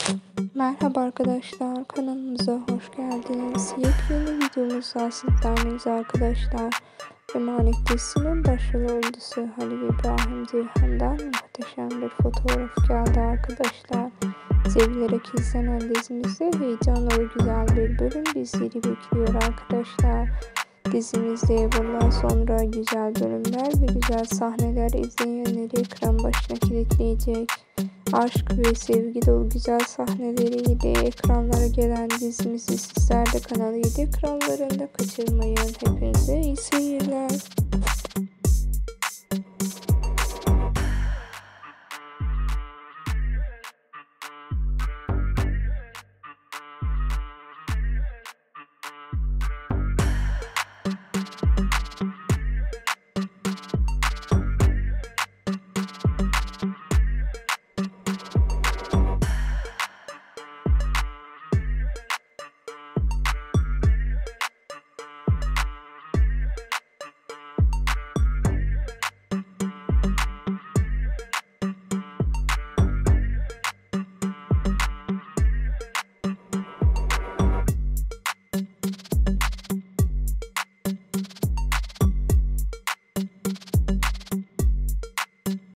Merhaba arkadaşlar, kanalımıza hoş geldiniz. Yepyeni videomuzda sizlerleyiz arkadaşlar. Emanet dizisinin başrol oyuncusu Halil İbrahim Ceyhan'dan muhteşem bir fotoğraf geldi arkadaşlar. Sevilerek izlenen dizimizde heyecanlı ve güzel bir bölüm bizleri bekliyor arkadaşlar. Dizimizde bundan sonra güzel bölümler ve güzel sahneler izleyenleri ekran başına kilitleyecek. Aşk ve sevgi dolu güzel sahneleriyle ekranlara gelen dizimizi sizler de Kanal 7 ekranlarında kaçırmayın. Hepinize iyi seyirler.